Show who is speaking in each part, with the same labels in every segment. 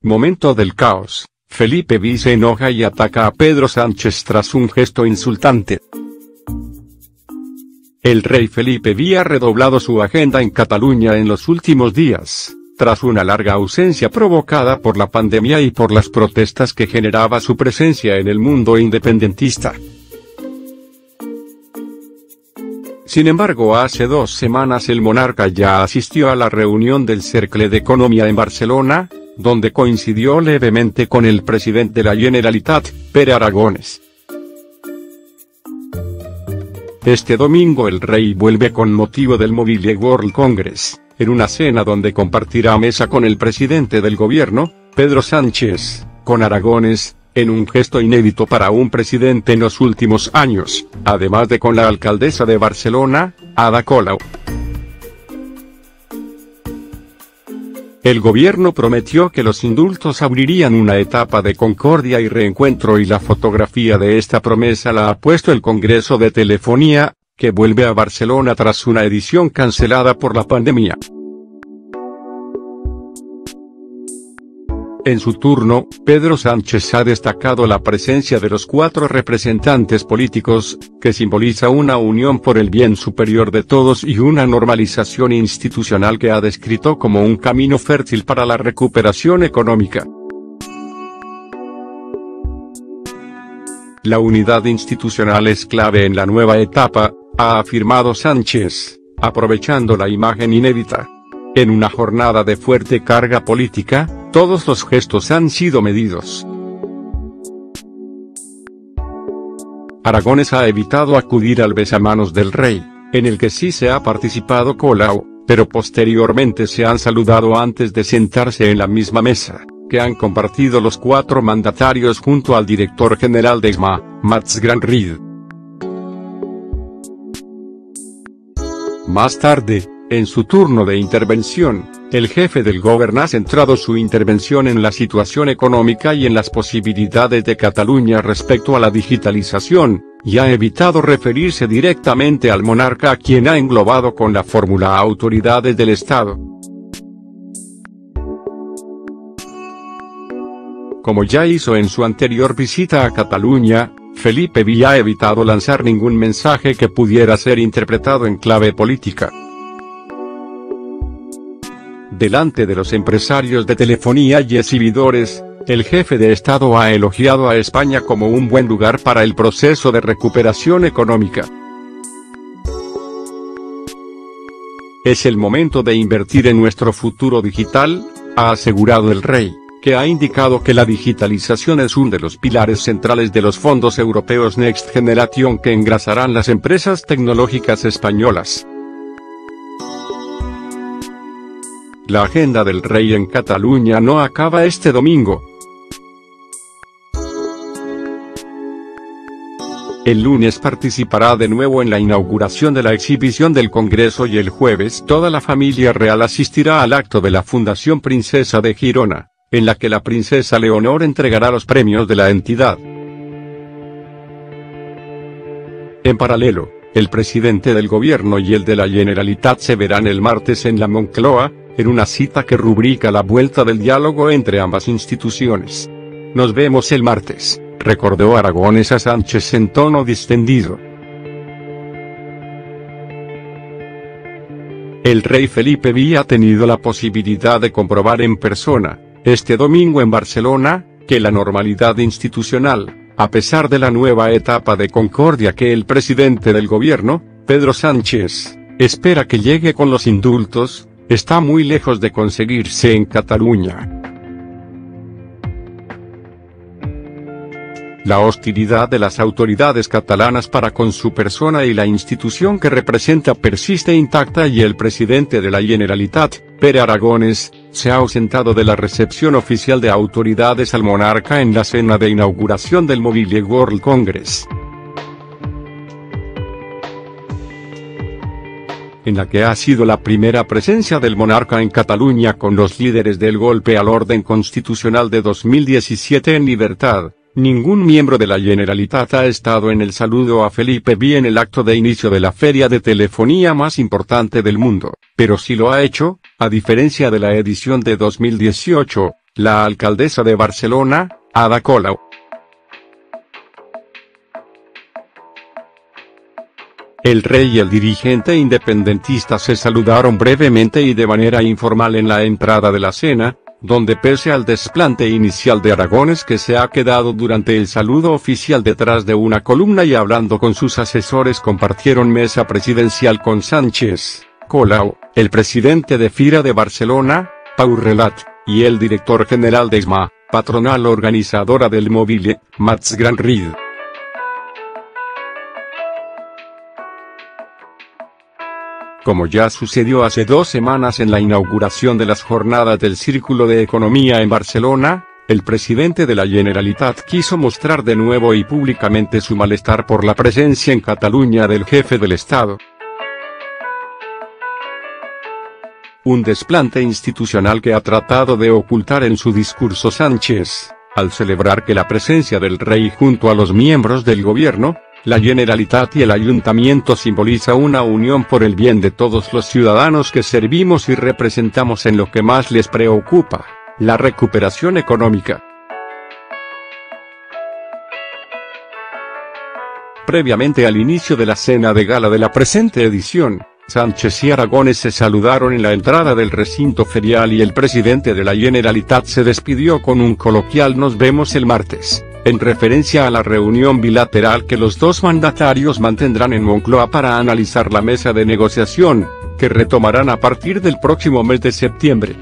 Speaker 1: Momento del caos. Felipe V se enoja y ataca a Pedro Sánchez tras un gesto insultante. El rey Felipe V ha redoblado su agenda en Cataluña en los últimos días, tras una larga ausencia provocada por la pandemia y por las protestas que generaba su presencia en el mundo independentista. Sin embargo, hace 2 semanas el monarca ya asistió a la reunión del Cercle d'Economia en Barcelona, donde coincidió levemente con el presidente de la Generalitat, Pere Aragonès. Este domingo el rey vuelve con motivo del Mobile World Congress, en una cena donde compartirá mesa con el presidente del gobierno, Pedro Sánchez, con Aragonès, en un gesto inédito para un presidente en los últimos años, además de con la alcaldesa de Barcelona, Ada Colau. El gobierno prometió que los indultos abrirían una etapa de concordia y reencuentro, y la fotografía de esta promesa la ha puesto el Congreso de Telefonía, que vuelve a Barcelona tras una edición cancelada por la pandemia. En su turno, Pedro Sánchez ha destacado la presencia de los 4 representantes políticos, que simboliza una unión por el bien superior de todos y una normalización institucional que ha descrito como un camino fértil para la recuperación económica. La unidad institucional es clave en la nueva etapa, ha afirmado Sánchez, aprovechando la imagen inédita. En una jornada de fuerte carga política, todos los gestos han sido medidos. Aragonès ha evitado acudir al besamanos del rey, en el que sí se ha participado Colau, pero posteriormente se han saludado antes de sentarse en la misma mesa, que han compartido los 4 mandatarios junto al director general de ESMA, Mats Granryd. Más tarde, en su turno de intervención, el jefe del gobierno ha centrado su intervención en la situación económica y en las posibilidades de Cataluña respecto a la digitalización, y ha evitado referirse directamente al monarca, a quien ha englobado con la fórmula autoridades del Estado. Como ya hizo en su anterior visita a Cataluña, Felipe V ha evitado lanzar ningún mensaje que pudiera ser interpretado en clave política. Delante de los empresarios de telefonía y exhibidores, el jefe de Estado ha elogiado a España como un buen lugar para el proceso de recuperación económica. Es el momento de invertir en nuestro futuro digital, ha asegurado el rey, que ha indicado que la digitalización es uno de los pilares centrales de los fondos europeos Next Generation que engrasarán las empresas tecnológicas españolas. La agenda del rey en Cataluña no acaba este domingo. El lunes participará de nuevo en la inauguración de la exhibición del Congreso y el jueves toda la familia real asistirá al acto de la Fundación Princesa de Girona, en la que la princesa Leonor entregará los premios de la entidad. En paralelo, el presidente del gobierno y el de la Generalitat se verán el martes en la Moncloa, en una cita que rubrica la vuelta del diálogo entre ambas instituciones. Nos vemos el martes, recordó Aragonès a Sánchez en tono distendido. El rey Felipe V ha tenido la posibilidad de comprobar en persona, este domingo en Barcelona, que la normalidad institucional, a pesar de la nueva etapa de concordia que el presidente del gobierno, Pedro Sánchez, espera que llegue con los indultos, está muy lejos de conseguirse en Cataluña. La hostilidad de las autoridades catalanas para con su persona y la institución que representa persiste intacta, y el presidente de la Generalitat, Pere Aragonès, se ha ausentado de la recepción oficial de autoridades al monarca en la cena de inauguración del Mobile World Congress, en la que ha sido la primera presencia del monarca en Cataluña con los líderes del golpe al orden constitucional de 2017 en libertad. Ningún miembro de la Generalitat ha estado en el saludo a Felipe V en el acto de inicio de la feria de telefonía más importante del mundo, pero sí lo ha hecho, a diferencia de la edición de 2018, la alcaldesa de Barcelona, Ada Colau. El rey y el dirigente independentista se saludaron brevemente y de manera informal en la entrada de la cena, donde pese al desplante inicial de Aragonés que se ha quedado durante el saludo oficial detrás de una columna y hablando con sus asesores, compartieron mesa presidencial con Sánchez, Colau, el presidente de Fira de Barcelona, Pau Relat, y el director general de ESMA, patronal organizadora del Mobile, Mats Granryd. Como ya sucedió hace 2 semanas en la inauguración de las jornadas del Círculo de Economía en Barcelona, el presidente de la Generalitat quiso mostrar de nuevo y públicamente su malestar por la presencia en Cataluña del jefe del Estado. Un desplante institucional que ha tratado de ocultar en su discurso Sánchez, al celebrar que la presencia del rey junto a los miembros del gobierno, la Generalitat y el Ayuntamiento simboliza una unión por el bien de todos los ciudadanos que servimos y representamos en lo que más les preocupa, la recuperación económica. Previamente al inicio de la cena de gala de la presente edición, Sánchez y Aragonés se saludaron en la entrada del recinto ferial y el presidente de la Generalitat se despidió con un coloquial "nos vemos el martes", en referencia a la reunión bilateral que los dos mandatarios mantendrán en Moncloa para analizar la mesa de negociación, que retomarán a partir del próximo mes de septiembre.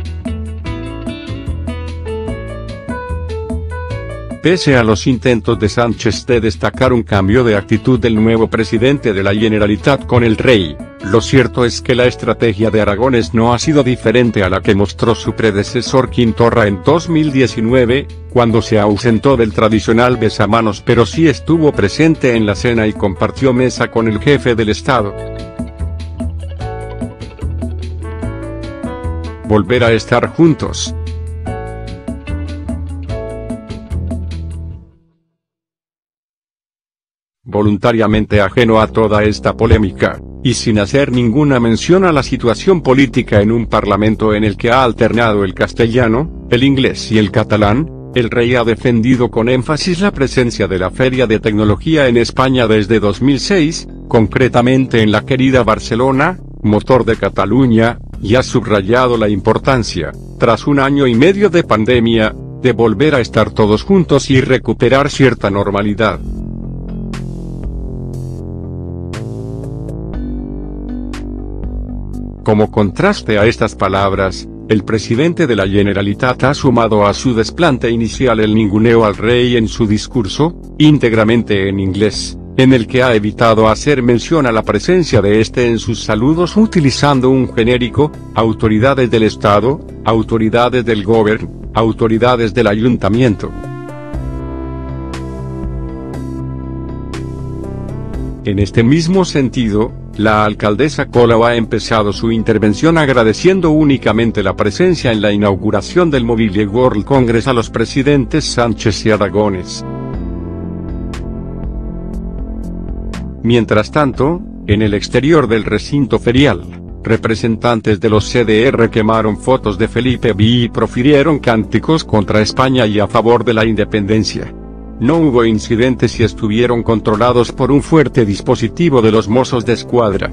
Speaker 1: Pese a los intentos de Sánchez de destacar un cambio de actitud del nuevo presidente de la Generalitat con el rey, lo cierto es que la estrategia de Aragonés no ha sido diferente a la que mostró su predecesor Quim Torra en 2019, cuando se ausentó del tradicional besamanos pero sí estuvo presente en la cena y compartió mesa con el jefe del Estado. Volver a estar juntos. Voluntariamente ajeno a toda esta polémica, y sin hacer ninguna mención a la situación política en un parlamento en el que ha alternado el castellano, el inglés y el catalán, el rey ha defendido con énfasis la presencia de la Feria de Tecnología en España desde 2006, concretamente en la querida Barcelona, motor de Cataluña, y ha subrayado la importancia, tras 1 año y medio de pandemia, de volver a estar todos juntos y recuperar cierta normalidad. Como contraste a estas palabras, el presidente de la Generalitat ha sumado a su desplante inicial el ninguneo al rey en su discurso, íntegramente en inglés, en el que ha evitado hacer mención a la presencia de este en sus saludos utilizando un genérico, autoridades del Estado, autoridades del Gobierno, autoridades del Ayuntamiento. En este mismo sentido, la alcaldesa Colau ha empezado su intervención agradeciendo únicamente la presencia en la inauguración del Mobile World Congress a los presidentes Sánchez y Aragonés. Mientras tanto, en el exterior del recinto ferial, representantes de los CDR quemaron fotos de Felipe V y profirieron cánticos contra España y a favor de la independencia. No hubo incidentes y estuvieron controlados por un fuerte dispositivo de los Mossos d'Esquadra.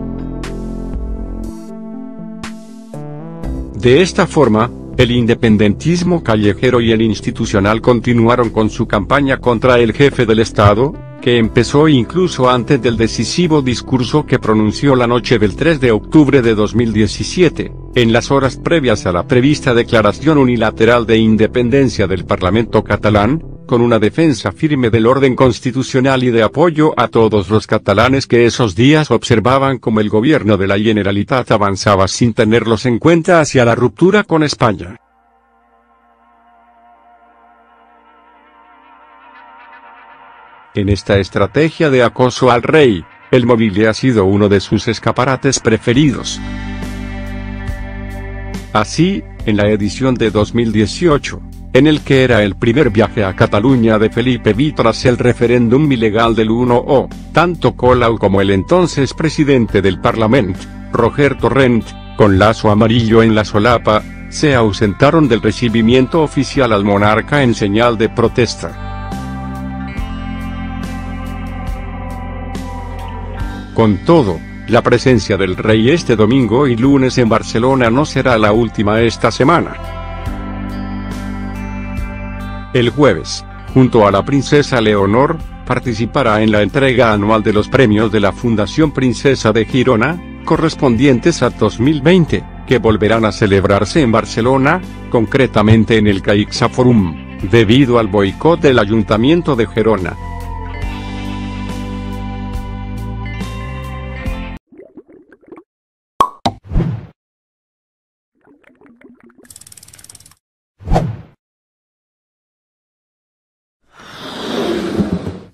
Speaker 1: De esta forma, el independentismo callejero y el institucional continuaron con su campaña contra el jefe del Estado, que empezó incluso antes del decisivo discurso que pronunció la noche del 3 de octubre de 2017, en las horas previas a la prevista declaración unilateral de independencia del Parlamento catalán, con una defensa firme del orden constitucional y de apoyo a todos los catalanes que esos días observaban cómo el gobierno de la Generalitat avanzaba sin tenerlos en cuenta hacia la ruptura con España. En esta estrategia de acoso al rey, el Mobile ha sido uno de sus escaparates preferidos. Así, en la edición de 2018, en el que era el primer viaje a Cataluña de Felipe V tras el referéndum ilegal del 1O, tanto Colau como el entonces presidente del Parlament, Roger Torrent, con lazo amarillo en la solapa, se ausentaron del recibimiento oficial al monarca en señal de protesta. Con todo, la presencia del rey este domingo y lunes en Barcelona no será la última esta semana. El jueves, junto a la princesa Leonor, participará en la entrega anual de los premios de la Fundación Princesa de Girona, correspondientes a 2020, que volverán a celebrarse en Barcelona, concretamente en el Caixa Forum, debido al boicot del Ayuntamiento de Gerona.